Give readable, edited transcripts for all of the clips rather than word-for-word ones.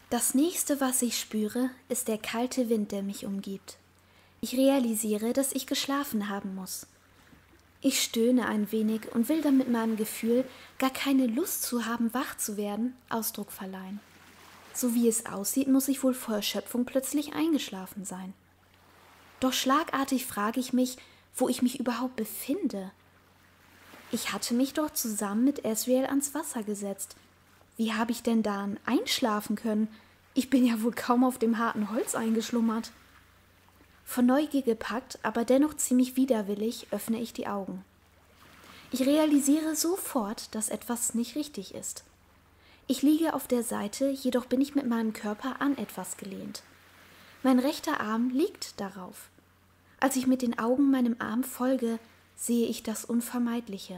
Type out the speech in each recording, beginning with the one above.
Das nächste, was ich spüre, ist der kalte Wind, der mich umgibt. Ich realisiere, dass ich geschlafen haben muss. Ich stöhne ein wenig und will damit meinem Gefühl, gar keine Lust zu haben, wach zu werden, Ausdruck verleihen. So wie es aussieht, muss ich wohl vor Erschöpfung plötzlich eingeschlafen sein. Doch schlagartig frage ich mich, wo ich mich überhaupt befinde. Ich hatte mich doch zusammen mit Asriel ans Wasser gesetzt. Wie habe ich denn da einschlafen können? Ich bin ja wohl kaum auf dem harten Holz eingeschlummert. Von Neugier gepackt, aber dennoch ziemlich widerwillig, öffne ich die Augen. Ich realisiere sofort, dass etwas nicht richtig ist. Ich liege auf der Seite, jedoch bin ich mit meinem Körper an etwas gelehnt. Mein rechter Arm liegt darauf. Als ich mit den Augen meinem Arm folge, sehe ich das Unvermeidliche.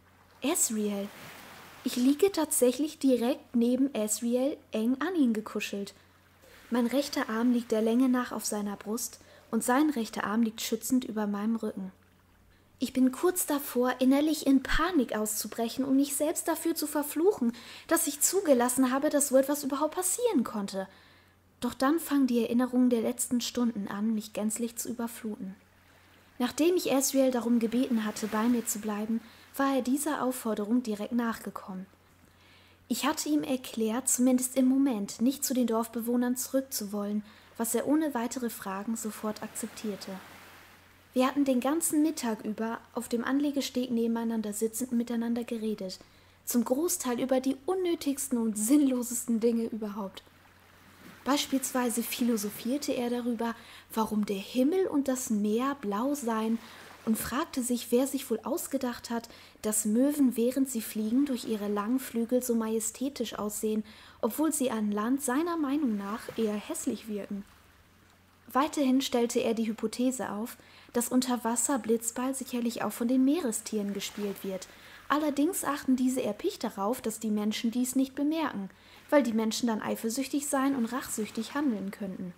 Asriel! Ich liege tatsächlich direkt neben Asriel, eng an ihn gekuschelt. Mein rechter Arm liegt der Länge nach auf seiner Brust und sein rechter Arm liegt schützend über meinem Rücken. Ich bin kurz davor, innerlich in Panik auszubrechen und mich selbst dafür zu verfluchen, dass ich zugelassen habe, dass so etwas überhaupt passieren konnte. Doch dann fangen die Erinnerungen der letzten Stunden an, mich gänzlich zu überfluten. Nachdem ich Asriel darum gebeten hatte, bei mir zu bleiben, war er dieser Aufforderung direkt nachgekommen. Ich hatte ihm erklärt, zumindest im Moment, nicht zu den Dorfbewohnern zurückzuwollen, was er ohne weitere Fragen sofort akzeptierte. Wir hatten den ganzen Mittag über auf dem Anlegesteg nebeneinander sitzend miteinander geredet, zum Großteil über die unnötigsten und sinnlosesten Dinge überhaupt. Beispielsweise philosophierte er darüber, warum der Himmel und das Meer blau seien und fragte sich, wer sich wohl ausgedacht hat, dass Möwen, während sie fliegen, durch ihre langen Flügel so majestätisch aussehen, obwohl sie an Land seiner Meinung nach eher hässlich wirken. Weiterhin stellte er die Hypothese auf, dass unter Wasser Blitzball sicherlich auch von den Meerestieren gespielt wird. Allerdings achten diese erpicht darauf, dass die Menschen dies nicht bemerken, weil die Menschen dann eifersüchtig sein und rachsüchtig handeln könnten.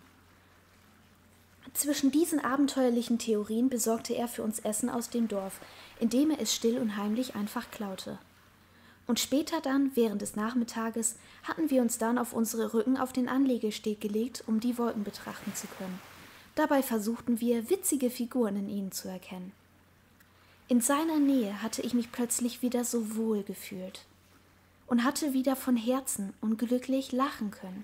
Zwischen diesen abenteuerlichen Theorien besorgte er für uns Essen aus dem Dorf, indem er es still und heimlich einfach klaute. Und später dann, während des Nachmittages, hatten wir uns dann auf unsere Rücken auf den Anlegesteg gelegt, um die Wolken betrachten zu können. Dabei versuchten wir, witzige Figuren in ihnen zu erkennen. In seiner Nähe hatte ich mich plötzlich wieder so wohl gefühlt und hatte wieder von Herzen und glücklich lachen können.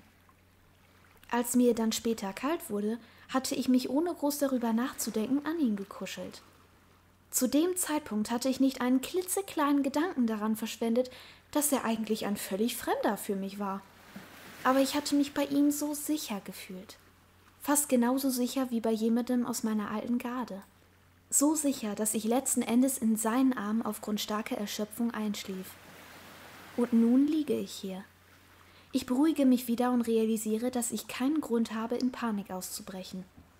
Als mir dann später kalt wurde, hatte ich mich ohne groß darüber nachzudenken an ihn gekuschelt. Zu dem Zeitpunkt hatte ich nicht einen klitzekleinen Gedanken daran verschwendet, dass er eigentlich ein völlig Fremder für mich war. Aber ich hatte mich bei ihm so sicher gefühlt. Fast genauso sicher wie bei jemandem aus meiner alten Garde. So sicher, dass ich letzten Endes in seinen Armen aufgrund starker Erschöpfung einschlief. Und nun liege ich hier. Ich beruhige mich wieder und realisiere, dass ich keinen Grund habe, in Panik auszubrechen.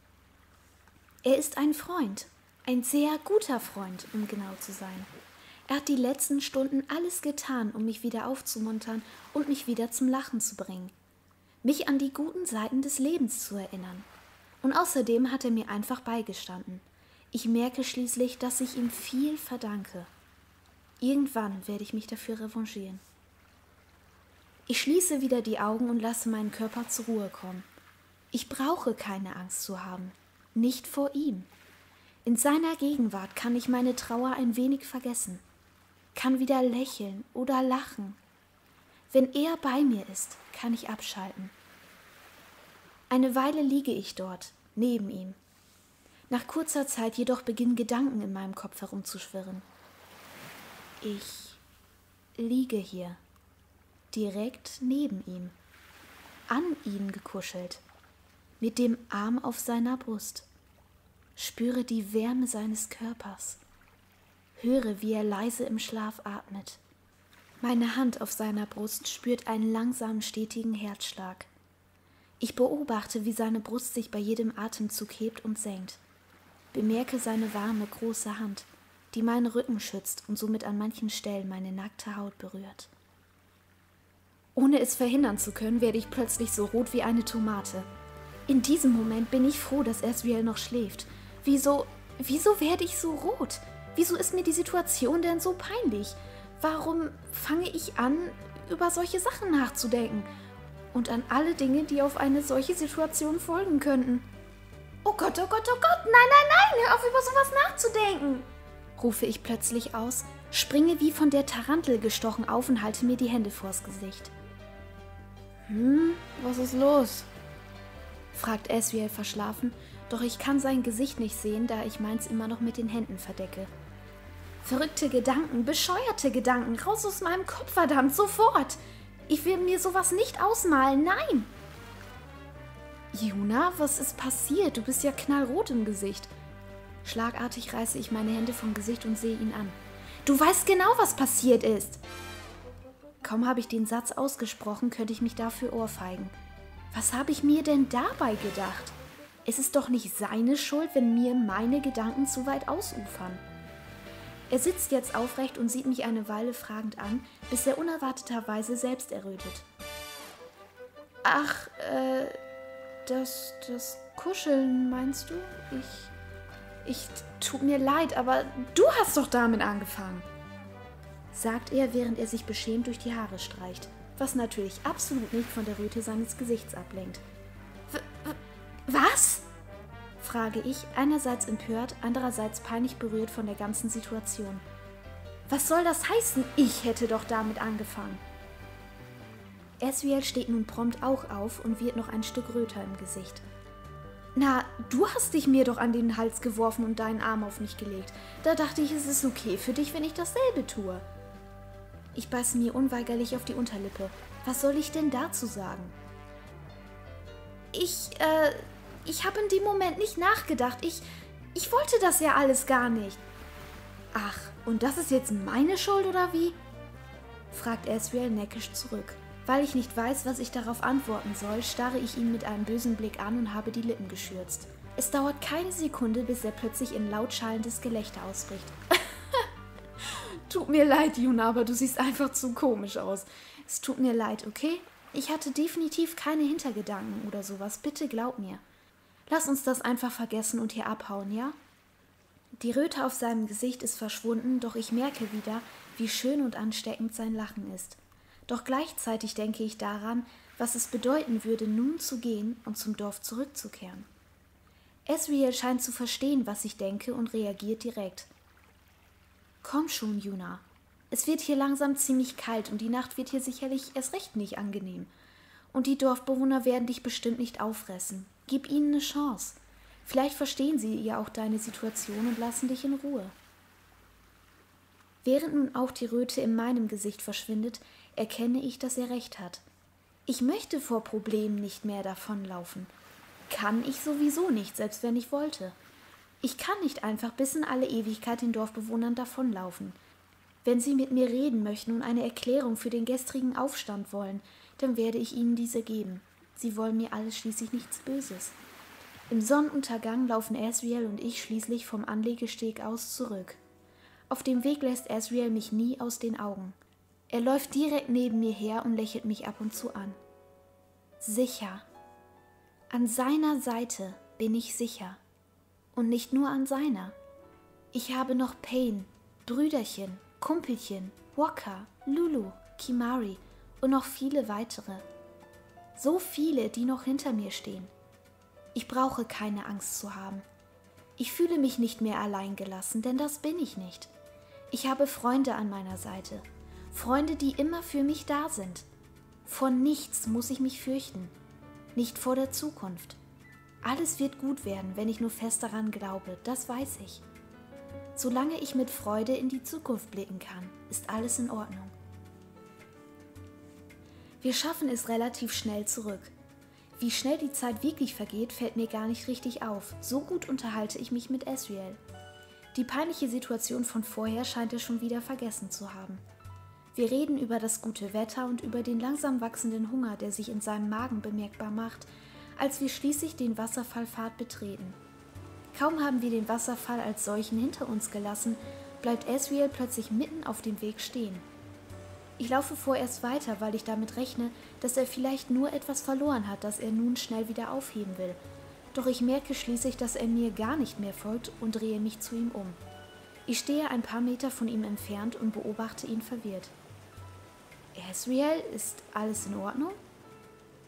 Er ist ein Freund, ein sehr guter Freund, um genau zu sein. Er hat die letzten Stunden alles getan, um mich wieder aufzumuntern und mich wieder zum Lachen zu bringen. Mich an die guten Seiten des Lebens zu erinnern. Und außerdem hat er mir einfach beigestanden. Ich merke schließlich, dass ich ihm viel verdanke. Irgendwann werde ich mich dafür revanchieren. Ich schließe wieder die Augen und lasse meinen Körper zur Ruhe kommen. Ich brauche keine Angst zu haben, nicht vor ihm. In seiner Gegenwart kann ich meine Trauer ein wenig vergessen, kann wieder lächeln oder lachen. Wenn er bei mir ist, kann ich abschalten. Eine Weile liege ich dort, neben ihm. Nach kurzer Zeit jedoch beginnen Gedanken in meinem Kopf herumzuschwirren. Ich liege hier, direkt neben ihm, an ihn gekuschelt, mit dem Arm auf seiner Brust. Spüre die Wärme seines Körpers. Höre, wie er leise im Schlaf atmet. Meine Hand auf seiner Brust spürt einen langsamen, stetigen Herzschlag. Ich beobachte, wie seine Brust sich bei jedem Atemzug hebt und senkt. Bemerke seine warme, große Hand, die meinen Rücken schützt und somit an manchen Stellen meine nackte Haut berührt. Ohne es verhindern zu können, werde ich plötzlich so rot wie eine Tomate. In diesem Moment bin ich froh, dass Asriel noch schläft. Wieso werde ich so rot? Wieso ist mir die Situation denn so peinlich? Warum fange ich an, über solche Sachen nachzudenken? und an alle Dinge, die auf eine solche Situation folgen könnten. Oh Gott, oh Gott, oh Gott, nein, nein, nein, hör auf, über sowas nachzudenken, rufe ich plötzlich aus, springe wie von der Tarantel gestochen auf und halte mir die Hände vors Gesicht. Was ist los? Fragt Asriel verschlafen, doch ich kann sein Gesicht nicht sehen, da ich meins immer noch mit den Händen verdecke. Verrückte Gedanken, bescheuerte Gedanken, raus aus meinem Kopf, verdammt, sofort! Ich will mir sowas nicht ausmalen, nein! Juna, was ist passiert? Du bist ja knallrot im Gesicht. Schlagartig reiße ich meine Hände vom Gesicht und sehe ihn an. Du weißt genau, was passiert ist! Kaum habe ich den Satz ausgesprochen, könnte ich mich dafür ohrfeigen. Was habe ich mir denn dabei gedacht? Es ist doch nicht seine Schuld, wenn mir meine Gedanken zu weit ausufern. Er sitzt jetzt aufrecht und sieht mich eine Weile fragend an, bis er unerwarteterweise selbst errötet. Ach, das Kuscheln, meinst du? Ich tut mir leid, aber du hast doch damit angefangen, sagt er, während er sich beschämt durch die Haare streicht, was natürlich absolut nicht von der Röte seines Gesichts ablenkt. Was? Frage ich, einerseits empört, andererseits peinlich berührt von der ganzen Situation. Was soll das heißen? Ich hätte doch damit angefangen. Asriel steht nun prompt auch auf und wird noch ein Stück röter im Gesicht. Na, du hast dich mir doch an den Hals geworfen und deinen Arm auf mich gelegt. Da dachte ich, es ist okay für dich, wenn ich dasselbe tue. Ich beiße mir unweigerlich auf die Unterlippe. Was soll ich denn dazu sagen? Ich habe in dem Moment nicht nachgedacht. Ich wollte das ja alles gar nicht. Ach, und das ist jetzt meine Schuld, oder wie? Fragt Asriel neckisch zurück. Weil ich nicht weiß, was ich darauf antworten soll, starre ich ihn mit einem bösen Blick an und habe die Lippen geschürzt. Es dauert keine Sekunde, bis er plötzlich in laut schallendes Gelächter ausbricht. Tut mir leid, Juna, aber du siehst einfach zu komisch aus. Es tut mir leid, okay? Ich hatte definitiv keine Hintergedanken oder sowas. Bitte glaub mir. Lass uns das einfach vergessen und hier abhauen, ja? Die Röte auf seinem Gesicht ist verschwunden, doch ich merke wieder, wie schön und ansteckend sein Lachen ist. Doch gleichzeitig denke ich daran, was es bedeuten würde, nun zu gehen und zum Dorf zurückzukehren. Asriel scheint zu verstehen, was ich denke und reagiert direkt. Komm schon, Juna. Es wird hier langsam ziemlich kalt und die Nacht wird hier sicherlich erst recht nicht angenehm. Und die Dorfbewohner werden dich bestimmt nicht auffressen. Gib ihnen eine Chance. Vielleicht verstehen sie ja auch deine Situation und lassen dich in Ruhe. Während nun auch die Röte in meinem Gesicht verschwindet, erkenne ich, dass er recht hat. Ich möchte vor Problemen nicht mehr davonlaufen. Kann ich sowieso nicht, selbst wenn ich wollte. Ich kann nicht einfach bis in alle Ewigkeit den Dorfbewohnern davonlaufen. Wenn sie mit mir reden möchten und eine Erklärung für den gestrigen Aufstand wollen, dann werde ich ihnen diese geben. Sie wollen mir alles schließlich nichts Böses. Im Sonnenuntergang laufen Asriel und ich schließlich vom Anlegesteg aus zurück. Auf dem Weg lässt Asriel mich nie aus den Augen. Er läuft direkt neben mir her und lächelt mich ab und zu an. Sicher. An seiner Seite bin ich sicher. Und nicht nur an seiner. Ich habe noch Payne, Brüderchen, Kumpelchen, Walker, Lulu, Kimari und noch viele weitere. So viele, die noch hinter mir stehen. Ich brauche keine Angst zu haben. Ich fühle mich nicht mehr allein gelassen, denn das bin ich nicht. Ich habe Freunde an meiner Seite. Freunde, die immer für mich da sind. Vor nichts muss ich mich fürchten. Nicht vor der Zukunft. Alles wird gut werden, wenn ich nur fest daran glaube, das weiß ich. Solange ich mit Freude in die Zukunft blicken kann, ist alles in Ordnung. Wir schaffen es relativ schnell zurück. Wie schnell die Zeit wirklich vergeht, fällt mir gar nicht richtig auf. So gut unterhalte ich mich mit Asriel. Die peinliche Situation von vorher scheint er schon wieder vergessen zu haben. Wir reden über das gute Wetter und über den langsam wachsenden Hunger, der sich in seinem Magen bemerkbar macht, als wir schließlich den Wasserfallpfad betreten. Kaum haben wir den Wasserfall als solchen hinter uns gelassen, bleibt Asriel plötzlich mitten auf dem Weg stehen. Ich laufe vorerst weiter, weil ich damit rechne, dass er vielleicht nur etwas verloren hat, das er nun schnell wieder aufheben will. Doch ich merke schließlich, dass er mir gar nicht mehr folgt und drehe mich zu ihm um. Ich stehe ein paar Meter von ihm entfernt und beobachte ihn verwirrt. Asriel, ist alles in Ordnung?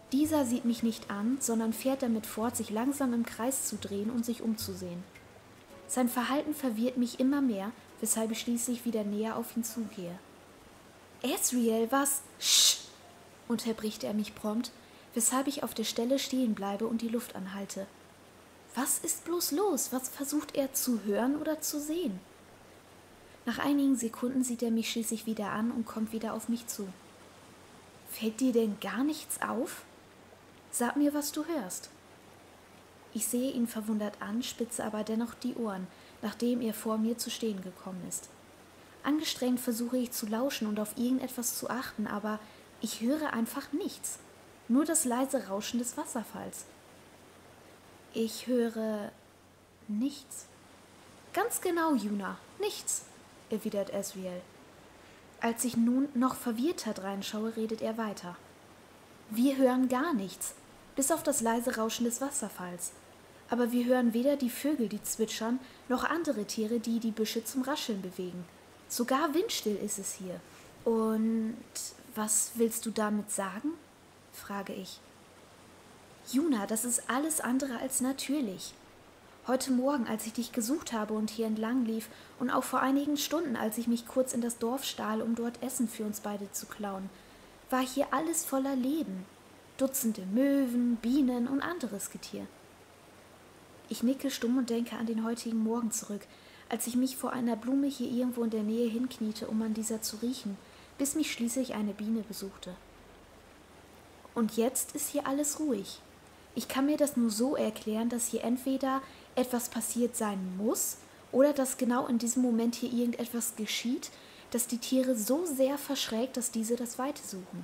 Dieser sieht mich nicht an, sondern fährt damit fort, sich langsam im Kreis zu drehen und sich umzusehen. Sein Verhalten verwirrt mich immer mehr, weshalb ich schließlich wieder näher auf ihn zugehe. »Asriel, was?« »Sch!« unterbricht er mich prompt, weshalb ich auf der Stelle stehen bleibe und die Luft anhalte. Was ist bloß los? Was versucht er zu hören oder zu sehen? Nach einigen Sekunden sieht er mich schließlich wieder an und kommt wieder auf mich zu. »Fällt dir denn gar nichts auf? Sag mir, was du hörst.« Ich sehe ihn verwundert an, spitze aber dennoch die Ohren, nachdem er vor mir zu stehen gekommen ist. Angestrengt versuche ich zu lauschen und auf irgendetwas zu achten, aber ich höre einfach nichts, nur das leise Rauschen des Wasserfalls. Ich höre nichts. »Ganz genau, Yuna, nichts«, erwidert Asriel. Als ich nun noch verwirrter reinschaue, redet er weiter. »Wir hören gar nichts, bis auf das leise Rauschen des Wasserfalls. Aber wir hören weder die Vögel, die zwitschern, noch andere Tiere, die die Büsche zum Rascheln bewegen. Sogar windstill ist es hier.« »Und was willst du damit sagen?« frage ich. »Yuna, das ist alles andere als natürlich. Heute Morgen, als ich dich gesucht habe und hier entlang lief, und auch vor einigen Stunden, als ich mich kurz in das Dorf stahl, um dort Essen für uns beide zu klauen, war hier alles voller Leben. Dutzende Möwen, Bienen und anderes Getier.« Ich nicke stumm und denke an den heutigen Morgen zurück, als ich mich vor einer Blume hier irgendwo in der Nähe hinkniete, um an dieser zu riechen, bis mich schließlich eine Biene besuchte. Und jetzt ist hier alles ruhig. Ich kann mir das nur so erklären, dass hier entweder etwas passiert sein muss oder dass genau in diesem Moment hier irgendetwas geschieht, das die Tiere so sehr verschreckt, dass diese das Weite suchen.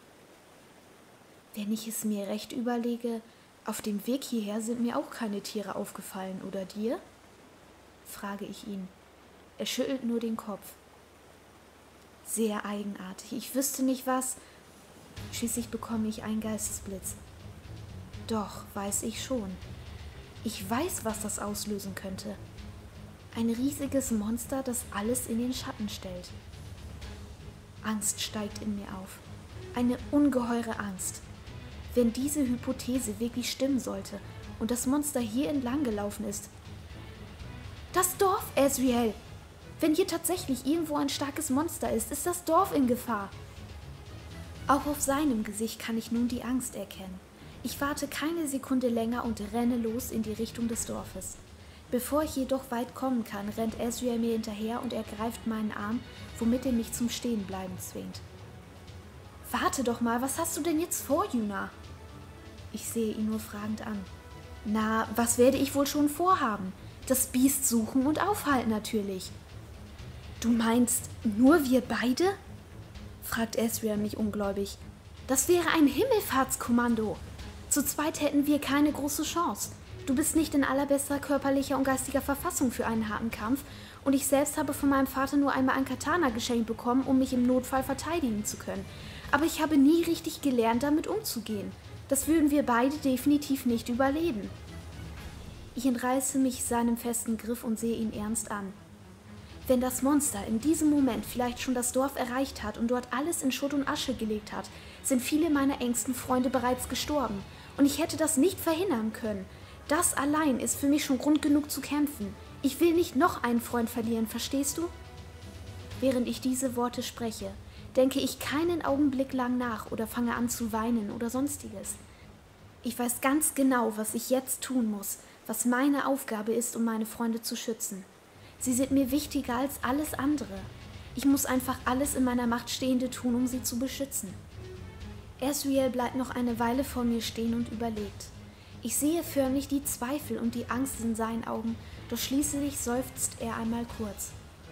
Wenn ich es mir recht überlege, auf dem Weg hierher sind mir auch keine Tiere aufgefallen, oder dir?« frage ich ihn. Er schüttelt nur den Kopf. Sehr eigenartig. Ich wüsste nicht was. Schließlich bekomme ich einen Geistesblitz. Doch, weiß ich schon. Ich weiß, was das auslösen könnte. Ein riesiges Monster, das alles in den Schatten stellt. Angst steigt in mir auf. Eine ungeheure Angst. Wenn diese Hypothese wirklich stimmen sollte und das Monster hier entlang gelaufen ist. Das Dorf, Asriel! Wenn hier tatsächlich irgendwo ein starkes Monster ist, ist das Dorf in Gefahr. Auch auf seinem Gesicht kann ich nun die Angst erkennen. Ich warte keine Sekunde länger und renne los in die Richtung des Dorfes. Bevor ich jedoch weit kommen kann, rennt Asriel mir hinterher und ergreift meinen Arm, womit er mich zum Stehenbleiben zwingt. »Warte doch mal, was hast du denn jetzt vor, Yuna?« Ich sehe ihn nur fragend an. »Na, was werde ich wohl schon vorhaben? Das Biest suchen und aufhalten natürlich.« »Du meinst, nur wir beide?« fragt Asriel mich ungläubig. »Das wäre ein Himmelfahrtskommando. Zu zweit hätten wir keine große Chance. Du bist nicht in allerbester körperlicher und geistiger Verfassung für einen harten Kampf und ich selbst habe von meinem Vater nur einmal ein Katana geschenkt bekommen, um mich im Notfall verteidigen zu können. Aber ich habe nie richtig gelernt, damit umzugehen. Das würden wir beide definitiv nicht überleben.« Ich entreiße mich seinem festen Griff und sehe ihn ernst an. Wenn das Monster in diesem Moment vielleicht schon das Dorf erreicht hat und dort alles in Schutt und Asche gelegt hat, sind viele meiner engsten Freunde bereits gestorben und ich hätte das nicht verhindern können. Das allein ist für mich schon Grund genug zu kämpfen. Ich will nicht noch einen Freund verlieren, verstehst du? Während ich diese Worte spreche, denke ich keinen Augenblick lang nach oder fange an zu weinen oder sonstiges. Ich weiß ganz genau, was ich jetzt tun muss, was meine Aufgabe ist, um meine Freunde zu schützen. Sie sind mir wichtiger als alles andere. Ich muss einfach alles in meiner Macht Stehende tun, um sie zu beschützen. Asriel bleibt noch eine Weile vor mir stehen und überlegt. Ich sehe förmlich die Zweifel und die Angst in seinen Augen, doch schließlich seufzt er einmal kurz.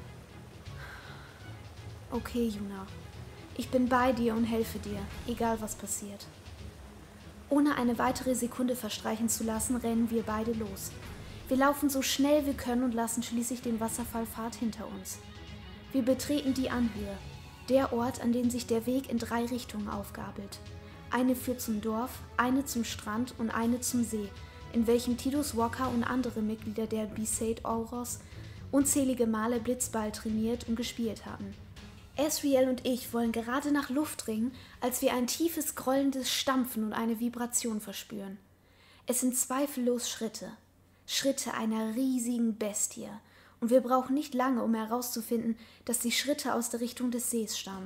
»Okay, Yuna, ich bin bei dir und helfe dir, egal was passiert.« Ohne eine weitere Sekunde verstreichen zu lassen, rennen wir beide los. Wir laufen so schnell wir können und lassen schließlich den Wasserfallpfad hinter uns. Wir betreten die Anhöhe, der Ort, an dem sich der Weg in 3 Richtungen aufgabelt. Eine führt zum Dorf, eine zum Strand und eine zum See, in welchem Tidus Walker und andere Mitglieder der Besaid Auros unzählige Male Blitzball trainiert und gespielt haben. Asriel und ich wollen gerade nach Luft ringen, als wir ein tiefes, grollendes Stampfen und eine Vibration verspüren. Es sind zweifellos Schritte. Schritte einer riesigen Bestie. Und wir brauchen nicht lange, um herauszufinden, dass die Schritte aus der Richtung des Sees stammen.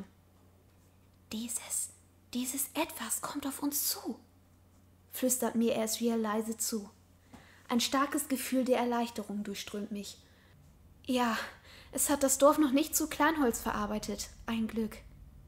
Dieses Etwas kommt auf uns zu, flüstert mir Asriel leise zu. Ein starkes Gefühl der Erleichterung durchströmt mich. Ja, es hat das Dorf noch nicht zu Kleinholz verarbeitet. Ein Glück.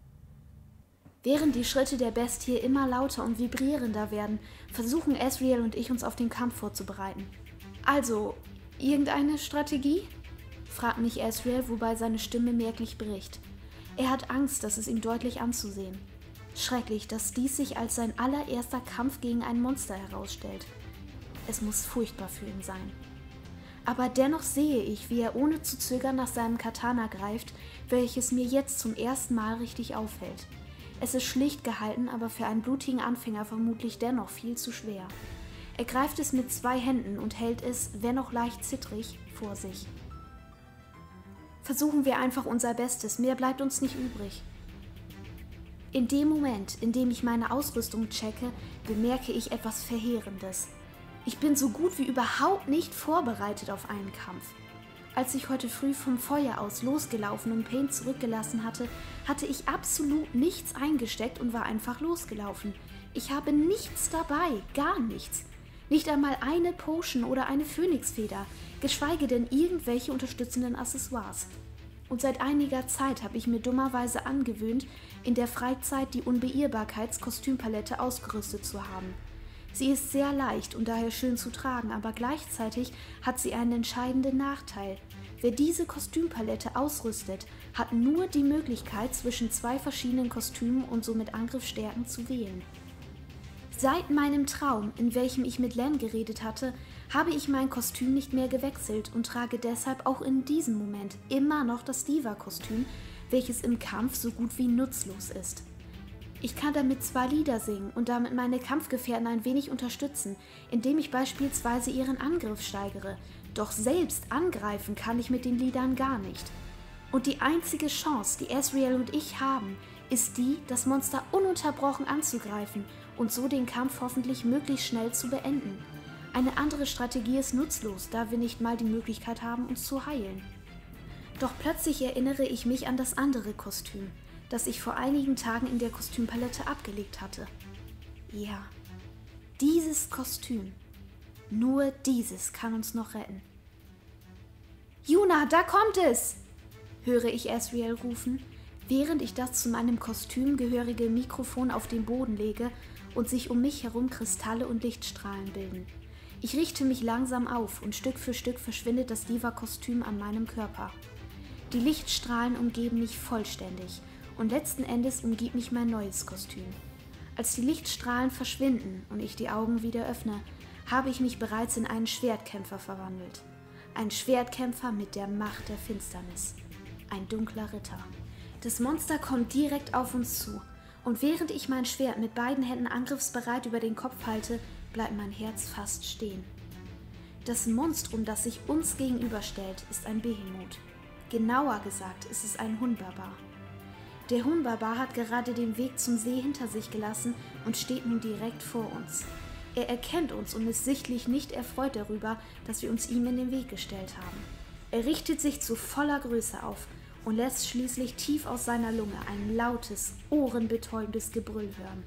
Während die Schritte der Bestie immer lauter und vibrierender werden, versuchen Asriel und ich uns auf den Kampf vorzubereiten. Also, irgendeine Strategie? Fragt mich Asriel, wobei seine Stimme merklich bricht. Er hat Angst, das ist ihm deutlich anzusehen. Schrecklich, dass dies sich als sein allererster Kampf gegen ein Monster herausstellt. Es muss furchtbar für ihn sein. Aber dennoch sehe ich, wie er ohne zu zögern nach seinem Katana greift, welches mir jetzt zum ersten Mal richtig auffällt. Es ist schlicht gehalten, aber für einen blutigen Anfänger vermutlich dennoch viel zu schwer. Er greift es mit 2 Händen und hält es, wenn auch leicht zittrig, vor sich. Versuchen wir einfach unser Bestes, mehr bleibt uns nicht übrig. In dem Moment, in dem ich meine Ausrüstung checke, bemerke ich etwas Verheerendes. Ich bin so gut wie überhaupt nicht vorbereitet auf einen Kampf. Als ich heute früh vom Feuer aus losgelaufen und Pain zurückgelassen hatte, hatte ich absolut nichts eingesteckt und war einfach losgelaufen. Ich habe nichts dabei, gar nichts. Nicht einmal eine Potion oder eine Phönixfeder, geschweige denn irgendwelche unterstützenden Accessoires. Und seit einiger Zeit habe ich mir dummerweise angewöhnt, in der Freizeit die Unbeirrbarkeits-Kostümpalette ausgerüstet zu haben. Sie ist sehr leicht und daher schön zu tragen, aber gleichzeitig hat sie einen entscheidenden Nachteil. Wer diese Kostümpalette ausrüstet, hat nur die Möglichkeit, zwischen 2 verschiedenen Kostümen und somit Angriffsstärken zu wählen. Seit meinem Traum, in welchem ich mit Len geredet hatte, habe ich mein Kostüm nicht mehr gewechselt und trage deshalb auch in diesem Moment immer noch das Diva-Kostüm, welches im Kampf so gut wie nutzlos ist. Ich kann damit 2 Lieder singen und damit meine Kampfgefährten ein wenig unterstützen, indem ich beispielsweise ihren Angriff steigere. Doch selbst angreifen kann ich mit den Liedern gar nicht. Und die einzige Chance, die Asriel und ich haben, ist die, das Monster ununterbrochen anzugreifen und so den Kampf hoffentlich möglichst schnell zu beenden. Eine andere Strategie ist nutzlos, da wir nicht mal die Möglichkeit haben, uns zu heilen. Doch plötzlich erinnere ich mich an das andere Kostüm, das ich vor einigen Tagen in der Kostümpalette abgelegt hatte. Ja, dieses Kostüm. Nur dieses kann uns noch retten. »Yuna, da kommt es!« höre ich Asriel rufen, während ich das zu meinem Kostüm gehörige Mikrofon auf den Boden lege und sich um mich herum Kristalle und Lichtstrahlen bilden. Ich richte mich langsam auf und Stück für Stück verschwindet das Diva-Kostüm an meinem Körper. Die Lichtstrahlen umgeben mich vollständig und letzten Endes umgibt mich mein neues Kostüm. Als die Lichtstrahlen verschwinden und ich die Augen wieder öffne, habe ich mich bereits in einen Schwertkämpfer verwandelt. Ein Schwertkämpfer mit der Macht der Finsternis. Ein dunkler Ritter. Das Monster kommt direkt auf uns zu und während ich mein Schwert mit beiden Händen angriffsbereit über den Kopf halte, bleibt mein Herz fast stehen. Das Monstrum, das sich uns gegenüberstellt, ist ein Behemoth. Genauer gesagt ist es ein Hunbarbar. Der Hunbarbar hat gerade den Weg zum See hinter sich gelassen und steht nun direkt vor uns. Er erkennt uns und ist sichtlich nicht erfreut darüber, dass wir uns ihm in den Weg gestellt haben. Er richtet sich zu voller Größe auf und lässt schließlich tief aus seiner Lunge ein lautes, ohrenbetäubendes Gebrüll hören.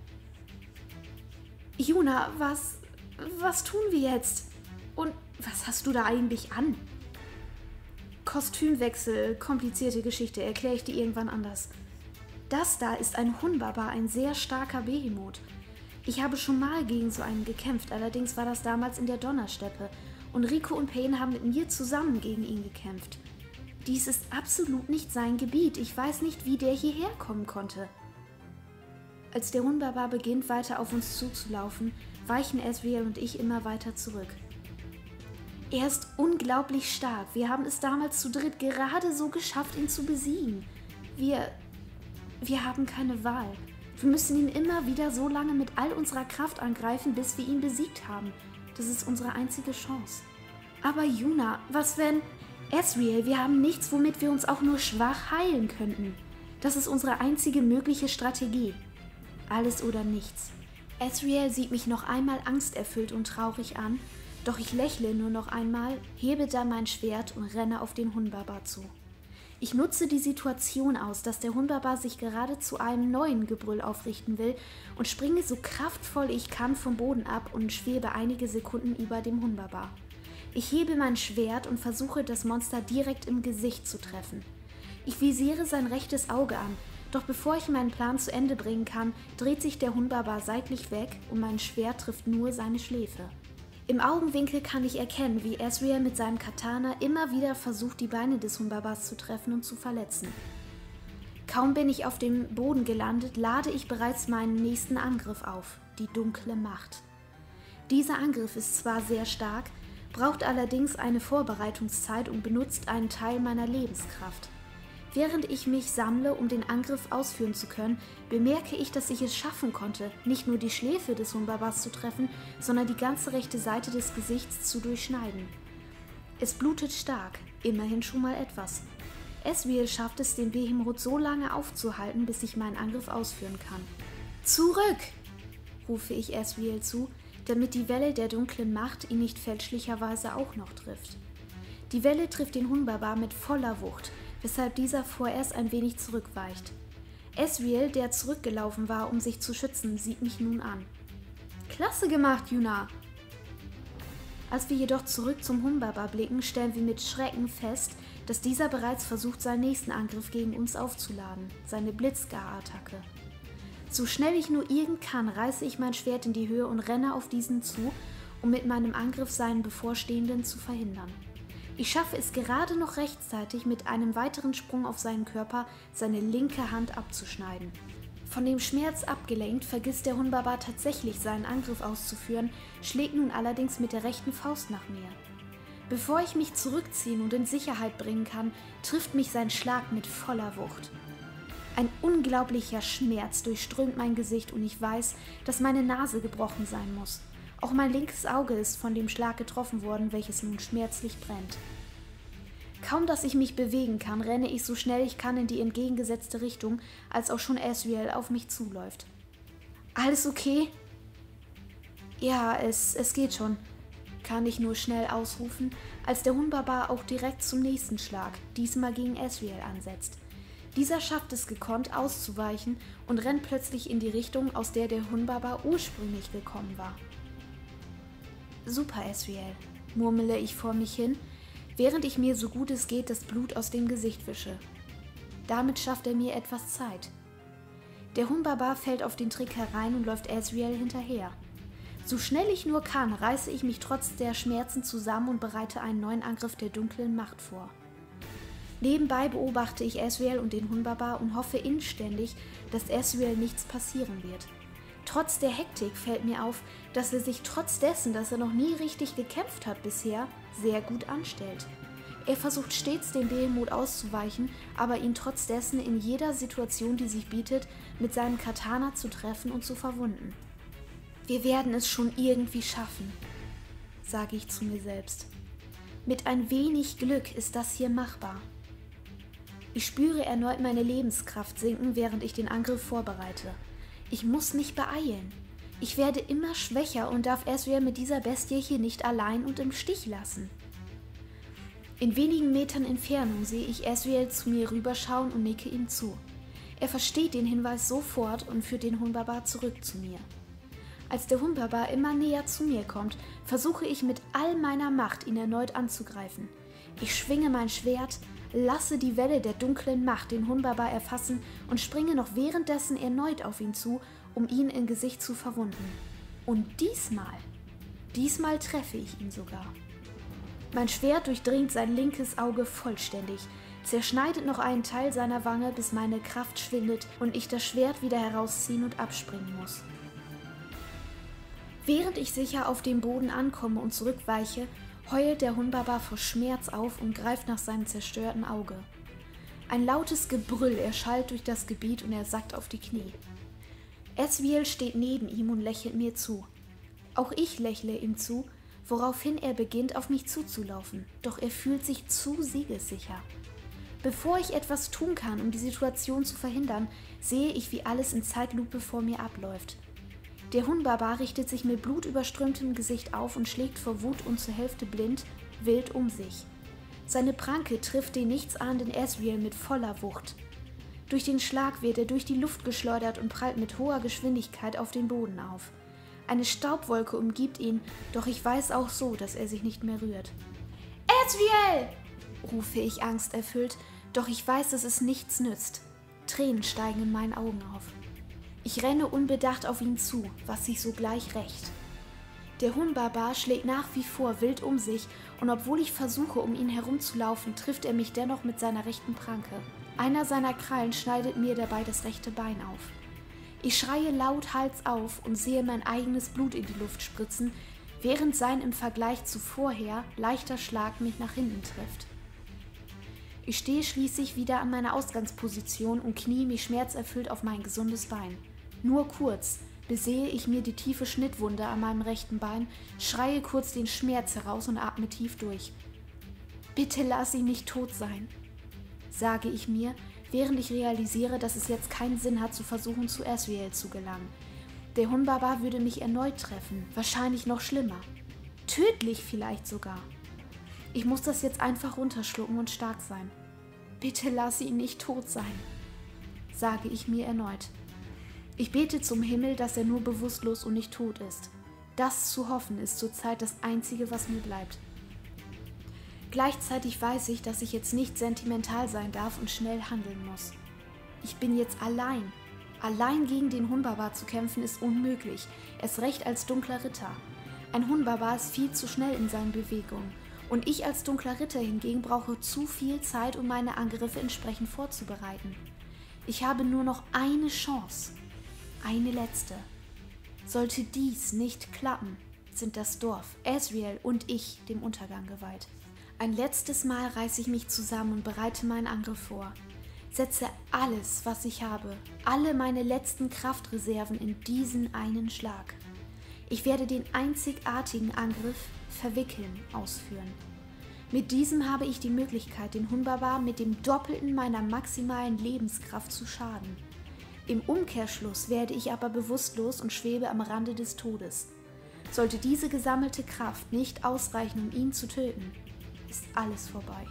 »Yuna, was tun wir jetzt? Und was hast du da eigentlich an?« »Kostümwechsel, komplizierte Geschichte, erkläre ich dir irgendwann anders. Das da ist ein Hunbarbar, ein sehr starker Behemoth. Ich habe schon mal gegen so einen gekämpft, allerdings war das damals in der Donnersteppe und Rico und Pain haben mit mir zusammen gegen ihn gekämpft. Dies ist absolut nicht sein Gebiet, ich weiß nicht, wie der hierher kommen konnte.« Als der Hunbarbar beginnt, weiter auf uns zuzulaufen, weichen Asriel und ich immer weiter zurück. Er ist unglaublich stark, wir haben es damals zu dritt gerade so geschafft, ihn zu besiegen. Wir haben keine Wahl. Wir müssen ihn immer wieder so lange mit all unserer Kraft angreifen, bis wir ihn besiegt haben. Das ist unsere einzige Chance. Aber Yuna, was wenn... Asriel, wir haben nichts, womit wir uns auch nur schwach heilen könnten. Das ist unsere einzige mögliche Strategie. Alles oder nichts. Asriel sieht mich noch einmal angsterfüllt und traurig an, doch ich lächle nur noch einmal, hebe dann mein Schwert und renne auf den Humbaba zu. Ich nutze die Situation aus, dass der Humbaba sich gerade zu einem neuen Gebrüll aufrichten will und springe so kraftvoll ich kann vom Boden ab und schwebe einige Sekunden über dem Humbaba. Ich hebe mein Schwert und versuche, das Monster direkt im Gesicht zu treffen. Ich visiere sein rechtes Auge an, doch bevor ich meinen Plan zu Ende bringen kann, dreht sich der Humbaba seitlich weg und mein Schwert trifft nur seine Schläfe. Im Augenwinkel kann ich erkennen, wie Asriel mit seinem Katana immer wieder versucht, die Beine des Humbabas zu treffen und zu verletzen. Kaum bin ich auf dem Boden gelandet, lade ich bereits meinen nächsten Angriff auf, die dunkle Macht. Dieser Angriff ist zwar sehr stark, braucht allerdings eine Vorbereitungszeit und benutzt einen Teil meiner Lebenskraft. Während ich mich sammle, um den Angriff ausführen zu können, bemerke ich, dass ich es schaffen konnte, nicht nur die Schläfe des Humbabas zu treffen, sondern die ganze rechte Seite des Gesichts zu durchschneiden. Es blutet stark, immerhin schon mal etwas. Asriel schafft es, den Behemoth so lange aufzuhalten, bis ich meinen Angriff ausführen kann. »Zurück!« rufe ich Asriel zu, damit die Welle der dunklen Macht ihn nicht fälschlicherweise auch noch trifft. Die Welle trifft den Humbaba mit voller Wucht, weshalb dieser vorerst ein wenig zurückweicht. Asriel, der zurückgelaufen war, um sich zu schützen, sieht mich nun an. »Klasse gemacht, Yuna!« Als wir jedoch zurück zum Humbaba blicken, stellen wir mit Schrecken fest, dass dieser bereits versucht, seinen nächsten Angriff gegen uns aufzuladen, seine Blitzgar-Attacke. So schnell ich nur irgend kann, reiße ich mein Schwert in die Höhe und renne auf diesen zu, um mit meinem Angriff seinen bevorstehenden zu verhindern. Ich schaffe es gerade noch rechtzeitig, mit einem weiteren Sprung auf seinen Körper seine linke Hand abzuschneiden. Von dem Schmerz abgelenkt, vergisst der Humbaba tatsächlich seinen Angriff auszuführen, schlägt nun allerdings mit der rechten Faust nach mir. Bevor ich mich zurückziehen und in Sicherheit bringen kann, trifft mich sein Schlag mit voller Wucht. Ein unglaublicher Schmerz durchströmt mein Gesicht und ich weiß, dass meine Nase gebrochen sein muss. Auch mein linkes Auge ist von dem Schlag getroffen worden, welches nun schmerzlich brennt. Kaum, dass ich mich bewegen kann, renne ich so schnell ich kann in die entgegengesetzte Richtung, als auch schon Asriel auf mich zuläuft. »Alles okay?« »Ja, es geht schon«, kann ich nur schnell ausrufen, als der Humbaba auch direkt zum nächsten Schlag, diesmal gegen Asriel, ansetzt. Dieser schafft es gekonnt auszuweichen und rennt plötzlich in die Richtung, aus der der Humbaba ursprünglich gekommen war. »Super, Asriel«, murmele ich vor mich hin, während ich mir so gut es geht das Blut aus dem Gesicht wische. Damit schafft er mir etwas Zeit. Der Humbaba fällt auf den Trick herein und läuft Asriel hinterher. So schnell ich nur kann, reiße ich mich trotz der Schmerzen zusammen und bereite einen neuen Angriff der dunklen Macht vor. Nebenbei beobachte ich Asriel und den Humbaba und hoffe inständig, dass Asriel nichts passieren wird. Trotz der Hektik fällt mir auf, dass er sich trotz dessen, dass er noch nie richtig gekämpft hat bisher, sehr gut anstellt. Er versucht stets, dem Behemoth auszuweichen, aber ihn trotz dessen in jeder Situation, die sich bietet, mit seinem Katana zu treffen und zu verwunden. »Wir werden es schon irgendwie schaffen«, sage ich zu mir selbst. »Mit ein wenig Glück ist das hier machbar.« Ich spüre erneut meine Lebenskraft sinken, während ich den Angriff vorbereite. Ich muss mich beeilen. Ich werde immer schwächer und darf Asriel mit dieser Bestie hier nicht allein und im Stich lassen. In wenigen Metern Entfernung sehe ich Asriel zu mir rüberschauen und nicke ihm zu. Er versteht den Hinweis sofort und führt den Humbaba zurück zu mir. Als der Humbaba immer näher zu mir kommt, versuche ich mit all meiner Macht, ihn erneut anzugreifen. Ich schwinge mein Schwert, lasse die Welle der dunklen Macht den Humbaba erfassen und springe noch währenddessen erneut auf ihn zu, um ihn im Gesicht zu verwunden. Und diesmal treffe ich ihn sogar. Mein Schwert durchdringt sein linkes Auge vollständig, zerschneidet noch einen Teil seiner Wange, bis meine Kraft schwindet und ich das Schwert wieder herausziehen und abspringen muss. Während ich sicher auf dem Boden ankomme und zurückweiche, heult der Humbaba vor Schmerz auf und greift nach seinem zerstörten Auge. Ein lautes Gebrüll erschallt durch das Gebiet und er sackt auf die Knie. Asriel steht neben ihm und lächelt mir zu. Auch ich lächle ihm zu, woraufhin er beginnt, auf mich zuzulaufen, doch er fühlt sich zu siegessicher. Bevor ich etwas tun kann, um die Situation zu verhindern, sehe ich, wie alles in Zeitlupe vor mir abläuft. Der Huhnbarbar richtet sich mit blutüberströmtem Gesicht auf und schlägt vor Wut und zur Hälfte blind wild um sich. Seine Pranke trifft den nichtsahnenden Asriel mit voller Wucht. Durch den Schlag wird er durch die Luft geschleudert und prallt mit hoher Geschwindigkeit auf den Boden auf. Eine Staubwolke umgibt ihn, doch ich weiß auch so, dass er sich nicht mehr rührt. »Asriel!« rufe ich angsterfüllt, doch ich weiß, dass es nichts nützt. Tränen steigen in meinen Augen auf. Ich renne unbedacht auf ihn zu, was sich sogleich rächt. Der Huhnbarbar schlägt nach wie vor wild um sich und obwohl ich versuche, um ihn herumzulaufen, trifft er mich dennoch mit seiner rechten Pranke. Einer seiner Krallen schneidet mir dabei das rechte Bein auf. Ich schreie laut Hals auf und sehe mein eigenes Blut in die Luft spritzen, während sein im Vergleich zu vorher leichter Schlag mich nach hinten trifft. Ich stehe schließlich wieder an meiner Ausgangsposition und knie mich schmerzerfüllt auf mein gesundes Bein. Nur kurz besehe ich mir die tiefe Schnittwunde an meinem rechten Bein, schreie kurz den Schmerz heraus und atme tief durch. »Bitte lass ihn nicht tot sein«, sage ich mir, während ich realisiere, dass es jetzt keinen Sinn hat, zu versuchen, zu Asriel zu gelangen. Der Huhnbarbar würde mich erneut treffen, wahrscheinlich noch schlimmer. Tödlich vielleicht sogar. Ich muss das jetzt einfach runterschlucken und stark sein. »Bitte lass ihn nicht tot sein«, sage ich mir erneut. Ich bete zum Himmel, dass er nur bewusstlos und nicht tot ist. Das zu hoffen ist zurzeit das Einzige, was mir bleibt. Gleichzeitig weiß ich, dass ich jetzt nicht sentimental sein darf und schnell handeln muss. Ich bin jetzt allein. Allein gegen den Huhnbarbar zu kämpfen ist unmöglich, erst recht als dunkler Ritter. Ein Huhnbarbar ist viel zu schnell in seinen Bewegungen und ich als dunkler Ritter hingegen brauche zu viel Zeit, um meine Angriffe entsprechend vorzubereiten. Ich habe nur noch eine Chance, eine letzte. Sollte dies nicht klappen, sind das Dorf, Asriel und ich dem Untergang geweiht. Ein letztes Mal reiße ich mich zusammen und bereite meinen Angriff vor. Setze alles, was ich habe, alle meine letzten Kraftreserven in diesen einen Schlag. Ich werde den einzigartigen Angriff Verwickeln ausführen. Mit diesem habe ich die Möglichkeit, den Huhnbarbar mit dem Doppelten meiner maximalen Lebenskraft zu schaden. Im Umkehrschluss werde ich aber bewusstlos und schwebe am Rande des Todes. Sollte diese gesammelte Kraft nicht ausreichen, um ihn zu töten, ist alles vorbei.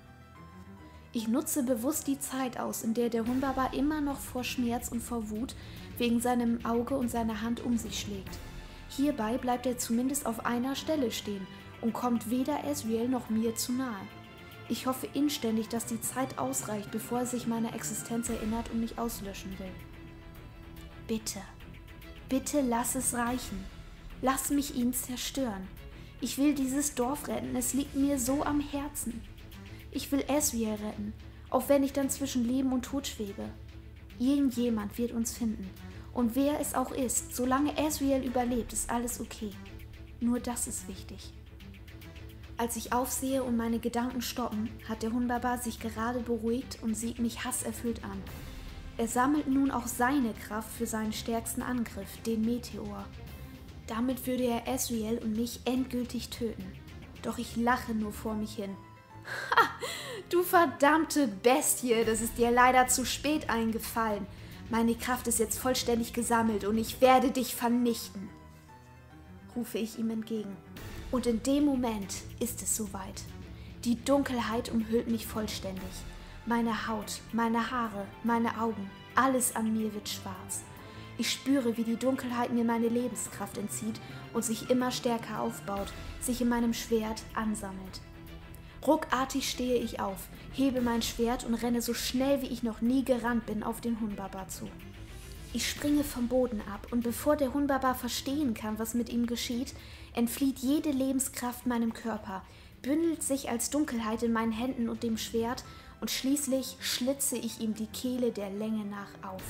Ich nutze bewusst die Zeit aus, in der Huhnbarbar immer noch vor Schmerz und vor Wut wegen seinem Auge und seiner Hand um sich schlägt. Hierbei bleibt er zumindest auf einer Stelle stehen und kommt weder Asriel noch mir zu nahe. Ich hoffe inständig, dass die Zeit ausreicht, bevor er sich meiner Existenz erinnert und mich auslöschen will. Bitte, bitte lass es reichen. Lass mich ihn zerstören. Ich will dieses Dorf retten, es liegt mir so am Herzen. Ich will Asriel retten, auch wenn ich dann zwischen Leben und Tod schwebe. Irgendjemand wird uns finden. Und wer es auch ist, solange Asriel überlebt, ist alles okay. Nur das ist wichtig. Als ich aufsehe und meine Gedanken stoppen, hat der Huhnbarbar sich gerade beruhigt und sieht mich hasserfüllt an. Er sammelt nun auch seine Kraft für seinen stärksten Angriff, den Meteor. Damit würde er Asriel und mich endgültig töten. Doch ich lache nur vor mich hin. Ha! Du verdammte Bestie, das ist dir leider zu spät eingefallen. Meine Kraft ist jetzt vollständig gesammelt und ich werde dich vernichten, rufe ich ihm entgegen. Und in dem Moment ist es soweit. Die Dunkelheit umhüllt mich vollständig. Meine Haut, meine Haare, meine Augen, alles an mir wird schwarz. Ich spüre, wie die Dunkelheit mir meine Lebenskraft entzieht und sich immer stärker aufbaut, sich in meinem Schwert ansammelt. Ruckartig stehe ich auf, hebe mein Schwert und renne so schnell, wie ich noch nie gerannt bin, auf den Huhnbarbar zu. Ich springe vom Boden ab und bevor der Huhnbarbar verstehen kann, was mit ihm geschieht, entflieht jede Lebenskraft meinem Körper, bündelt sich als Dunkelheit in meinen Händen und dem Schwert und schließlich schlitze ich ihm die Kehle der Länge nach auf.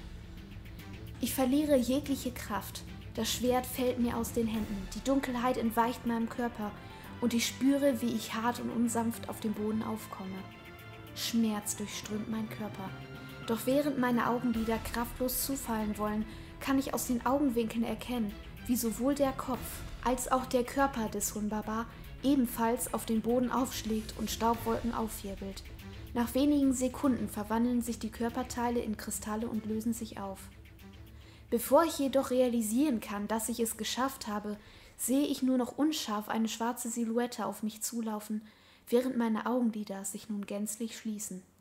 Ich verliere jegliche Kraft, das Schwert fällt mir aus den Händen, die Dunkelheit entweicht meinem Körper und ich spüre, wie ich hart und unsanft auf dem Boden aufkomme. Schmerz durchströmt meinen Körper. Doch während meine Augenlider kraftlos zufallen wollen, kann ich aus den Augenwinkeln erkennen, wie sowohl der Kopf als auch der Körper des Huhnbarbar ebenfalls auf den Boden aufschlägt und Staubwolken aufwirbelt. Nach wenigen Sekunden verwandeln sich die Körperteile in Kristalle und lösen sich auf. Bevor ich jedoch realisieren kann, dass ich es geschafft habe, sehe ich nur noch unscharf eine schwarze Silhouette auf mich zulaufen, während meine Augenlider sich nun gänzlich schließen.